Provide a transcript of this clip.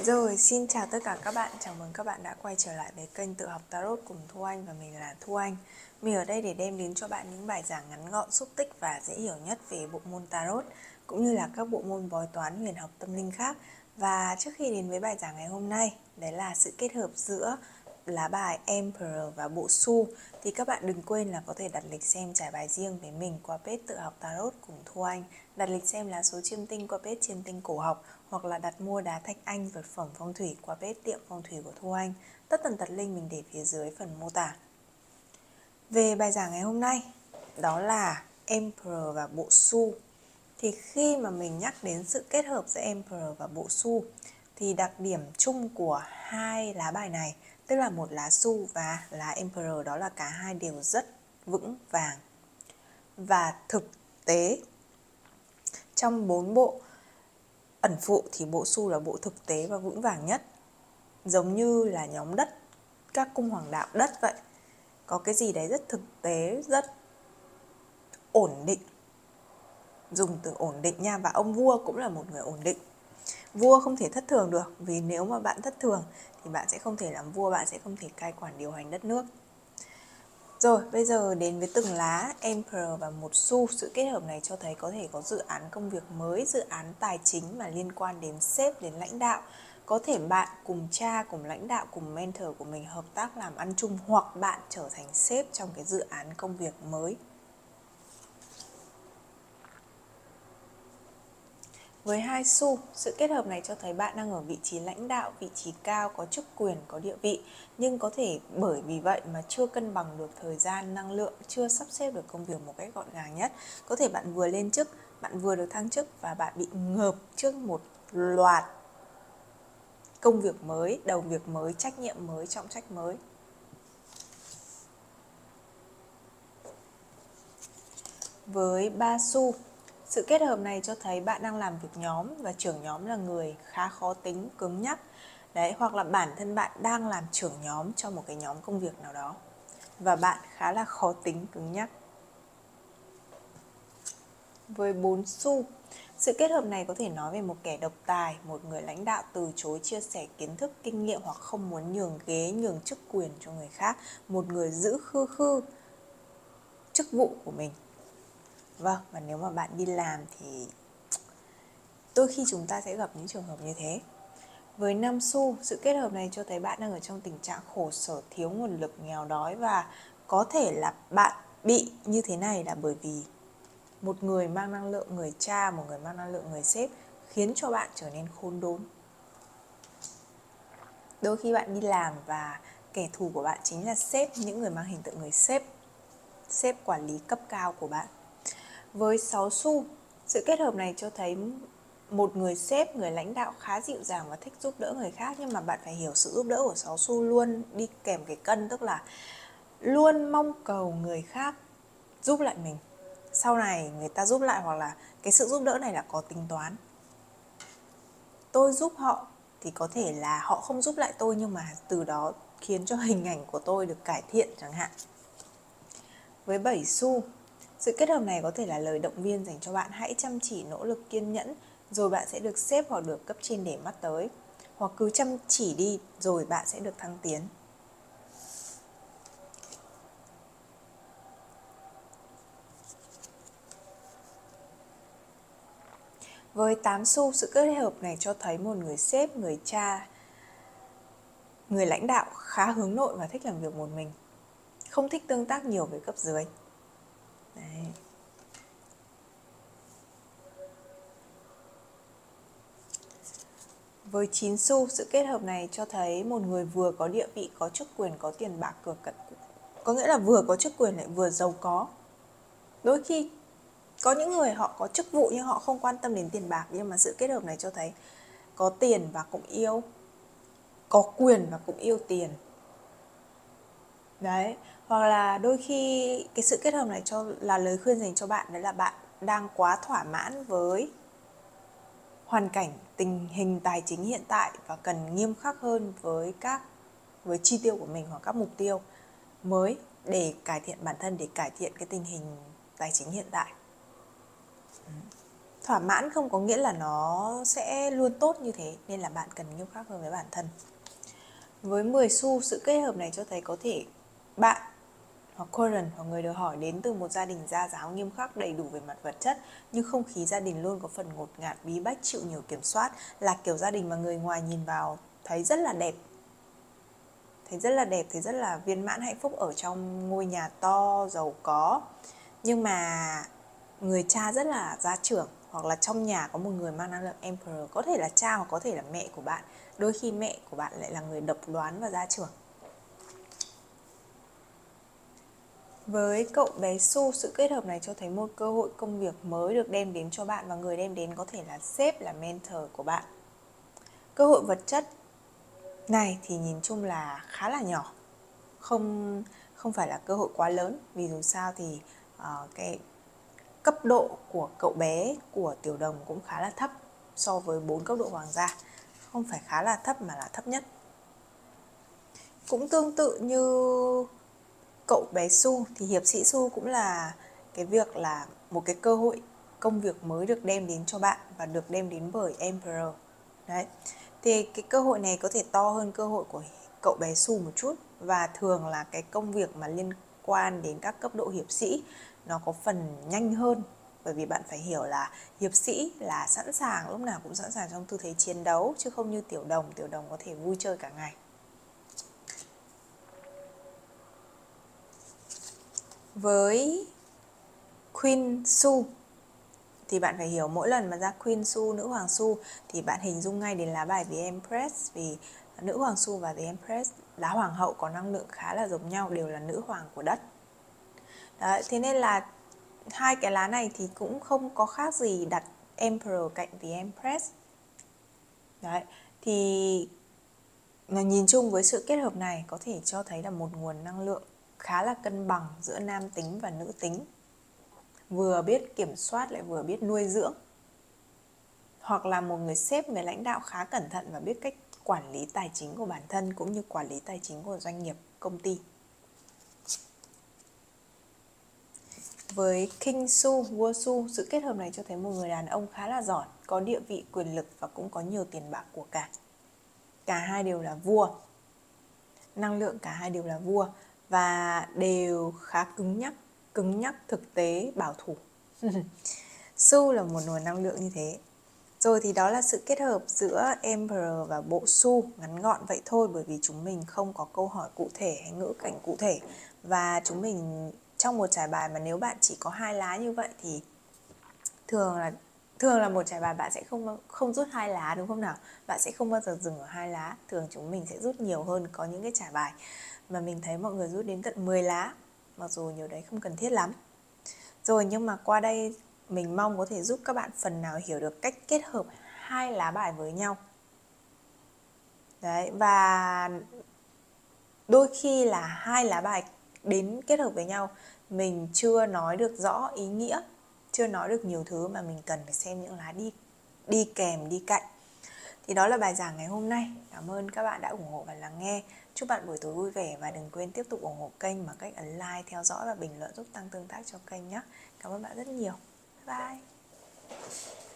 Rồi, xin chào tất cả các bạn, chào mừng các bạn đã quay trở lại với kênh Tự học Tarot cùng Thu Anh và mình là Thu Anh. Mình ở đây để đem đến cho bạn những bài giảng ngắn gọn, xúc tích và dễ hiểu nhất về bộ môn Tarot cũng như là các bộ môn bói toán, huyền học, tâm linh khác. Và trước khi đến với bài giảng ngày hôm nay, đấy là sự kết hợp giữa lá bài Emperor và bộ Su, thì các bạn đừng quên là có thể đặt lịch xem trải bài riêng với mình qua page Tự học Tarot cùng Thu Anh, đặt lịch xem lá số chiêm tinh qua page Chiêm tinh cổ học, hoặc là đặt mua đá thạch anh vật phẩm phong thủy qua page Tiệm phong thủy của Thu Anh. Tất tần tật link mình để phía dưới phần mô tả. Về bài giảng ngày hôm nay, đó là Emperor và bộ Su. Thì khi mà mình nhắc đến sự kết hợp giữa Emperor và bộ Su thì đặc điểm chung của hai lá bài này, tức là một lá Su và lá Emperor, đó là cả hai đều rất vững vàng và thực tế. Trong 4 bộ ẩn phụ thì bộ Su là bộ thực tế và vững vàng nhất, giống như là nhóm đất, các cung hoàng đạo đất vậy. Có cái gì đấy rất thực tế, rất ổn định. Dùng từ ổn định nha. Và ông vua cũng là một người ổn định. Vua không thể thất thường được, vì nếu mà bạn thất thường thì bạn sẽ không thể làm vua, bạn sẽ không thể cai quản điều hành đất nước. Rồi, bây giờ đến với từng lá Emperor và một Su. Sự kết hợp này cho thấy có thể có dự án công việc mới, dự án tài chính mà liên quan đến sếp, đến lãnh đạo. Có thể bạn cùng cha, cùng lãnh đạo, cùng mentor của mình hợp tác làm ăn chung, hoặc bạn trở thành sếp trong cái dự án công việc mới. Với hai Su, sự kết hợp này cho thấy bạn đang ở vị trí lãnh đạo, vị trí cao, có chức quyền, có địa vị. Nhưng có thể bởi vì vậy mà chưa cân bằng được thời gian, năng lượng, chưa sắp xếp được công việc một cách gọn gàng nhất. Có thể bạn vừa lên chức, bạn vừa được thăng chức và bạn bị ngợp trước một loạt công việc mới, đầu việc mới, trách nhiệm mới, trọng trách mới. Với ba Su, sự kết hợp này cho thấy bạn đang làm việc nhóm và trưởng nhóm là người khá khó tính, cứng nhắc. Đấy, hoặc là bản thân bạn đang làm trưởng nhóm cho một cái nhóm công việc nào đó và bạn khá là khó tính, cứng nhắc. Với 4 Su, sự kết hợp này có thể nói về một kẻ độc tài, một người lãnh đạo từ chối chia sẻ kiến thức, kinh nghiệm hoặc không muốn nhường ghế, nhường chức quyền cho người khác, một người giữ khư chức vụ của mình. Vâng, và nếu mà bạn đi làm thì đôi khi chúng ta sẽ gặp những trường hợp như thế. Với 5 Su, sự kết hợp này cho thấy bạn đang ở trong tình trạng khổ sở, thiếu nguồn lực, nghèo đói, và có thể là bạn bị như thế này là bởi vì một người mang năng lượng người cha, một người mang năng lượng người sếp khiến cho bạn trở nên khốn đốn. Đôi khi bạn đi làm và kẻ thù của bạn chính là sếp, những người mang hình tượng người sếp quản lý cấp cao của bạn. Với 6 Su, sự kết hợp này cho thấy một người sếp, người lãnh đạo khá dịu dàng và thích giúp đỡ người khác. Nhưng mà bạn phải hiểu sự giúp đỡ của 6 Su luôn đi kèm cái cân, tức là luôn mong cầu người khác giúp lại mình. Sau này người ta giúp lại, hoặc là cái sự giúp đỡ này là có tính toán. Tôi giúp họ thì có thể là họ không giúp lại tôi, nhưng mà từ đó khiến cho hình ảnh của tôi được cải thiện chẳng hạn. Với 7 Su, sự kết hợp này có thể là lời động viên dành cho bạn. Hãy chăm chỉ, nỗ lực, kiên nhẫn, rồi bạn sẽ được sếp hoặc được cấp trên để mắt tới. Hoặc cứ chăm chỉ đi, rồi bạn sẽ được thăng tiến. Với 8 Su, sự kết hợp này cho thấy một người sếp, người cha, người lãnh đạo khá hướng nội và thích làm việc một mình, không thích tương tác nhiều với cấp dưới. Đấy. Với 9 Su, sự kết hợp này cho thấy một người vừa có địa vị, có chức quyền, có tiền bạc, có nghĩa là vừa có chức quyền lại vừa giàu có. Đôi khi có những người họ có chức vụ nhưng họ không quan tâm đến tiền bạc, nhưng mà sự kết hợp này cho thấy có tiền và cũng yêu, có quyền và cũng yêu tiền. Đấy, hoặc là đôi khi cái sự kết hợp này là lời khuyên dành cho bạn, đấy là bạn đang quá thỏa mãn với hoàn cảnh, tình hình tài chính hiện tại và cần nghiêm khắc hơn với chi tiêu của mình hoặc các mục tiêu mới để cải thiện bản thân, để cải thiện cái tình hình tài chính hiện tại. Thỏa mãn không có nghĩa là nó sẽ luôn tốt như thế, nên là bạn cần nghiêm khắc hơn với bản thân. Với 10 xu, sự kết hợp này cho thấy có thể bạn hoặc current hoặc người được hỏi đến từ một gia đình gia giáo nghiêm khắc, đầy đủ về mặt vật chất, nhưng không khí gia đình luôn có phần ngột ngạt, bí bách, chịu nhiều kiểm soát, là kiểu gia đình mà người ngoài nhìn vào thấy rất là đẹp, thấy rất là viên mãn hạnh phúc ở trong ngôi nhà to giàu có, nhưng mà người cha rất là gia trưởng, hoặc là trong nhà có một người mang năng lượng Emperor, có thể là cha hoặc có thể là mẹ của bạn. Đôi khi mẹ của bạn lại là người độc đoán và gia trưởng. Với cậu bé Su, sự kết hợp này cho thấy một cơ hội công việc mới được đem đến cho bạn, và người đem đến có thể là sếp, là mentor của bạn. Cơ hội vật chất này thì nhìn chung là khá là nhỏ, không phải là cơ hội quá lớn, vì dù sao thì cái cấp độ của cậu bé của Tiểu Đồng cũng khá là thấp so với 4 cấp độ hoàng gia, không phải khá là thấp mà là thấp nhất. Cũng tương tự như cậu bé Su thì hiệp sĩ Su cũng là cái việc là một cái cơ hội công việc mới được đem đến cho bạn và được đem đến bởi Emperor. Đấy. Thì cái cơ hội này có thể to hơn cơ hội của cậu bé Su một chút, và thường là cái công việc mà liên quan đến các cấp độ hiệp sĩ nó có phần nhanh hơn, bởi vì bạn phải hiểu là hiệp sĩ là sẵn sàng, lúc nào cũng sẵn sàng trong tư thế chiến đấu, chứ không như Tiểu Đồng có thể vui chơi cả ngày. Với Queen Su thì bạn phải hiểu mỗi lần mà ra Queen Su, nữ hoàng Su, thì bạn hình dung ngay đến lá bài The Empress, vì nữ hoàng Su và The Empress, lá hoàng hậu có năng lượng khá là giống nhau, đều là nữ hoàng của đất. Đấy, thế nên là hai cái lá này thì cũng không có khác gì đặt Emperor cạnh The Empress. Đấy, thì nhìn chung với sự kết hợp này có thể cho thấy là một nguồn năng lượng khá là cân bằng giữa nam tính và nữ tính, vừa biết kiểm soát lại vừa biết nuôi dưỡng, hoặc là một người sếp, người lãnh đạo khá cẩn thận và biết cách quản lý tài chính của bản thân cũng như quản lý tài chính của doanh nghiệp, công ty. Với King Su, vua Su, sự kết hợp này cho thấy một người đàn ông khá là giỏi, có địa vị, quyền lực và cũng có nhiều tiền bạc của cải. Cả hai đều là vua, năng lượng cả hai đều là vua và đều khá cứng nhắc, thực tế, bảo thủ. Su là một nguồn năng lượng như thế. Rồi thì đó là sự kết hợp giữa Emperor và bộ Su, ngắn gọn vậy thôi, bởi vì chúng mình không có câu hỏi cụ thể hay ngữ cảnh cụ thể, và chúng mình trong một trải bài mà nếu bạn chỉ có 2 lá như vậy thì thường là một trải bài bạn sẽ không rút 2 lá, đúng không nào? Bạn sẽ không bao giờ dừng ở 2 lá, thường chúng mình sẽ rút nhiều hơn. Có những cái trải bài mà mình thấy mọi người rút đến tận 10 lá, mặc dù nhiều đấy không cần thiết lắm. Rồi, nhưng mà qua đây mình mong có thể giúp các bạn phần nào hiểu được cách kết hợp 2 lá bài với nhau. Đấy, và đôi khi là 2 lá bài đến kết hợp với nhau mình chưa nói được rõ ý nghĩa, chưa nói được nhiều thứ, mà mình cần phải xem những lá đi kèm, đi cạnh. Thì đó là bài giảng ngày hôm nay. Cảm ơn các bạn đã ủng hộ và lắng nghe. Chúc bạn buổi tối vui vẻ và đừng quên tiếp tục ủng hộ kênh bằng cách ấn like, theo dõi và bình luận giúp tăng tương tác cho kênh nhé. Cảm ơn bạn rất nhiều. Bye bye.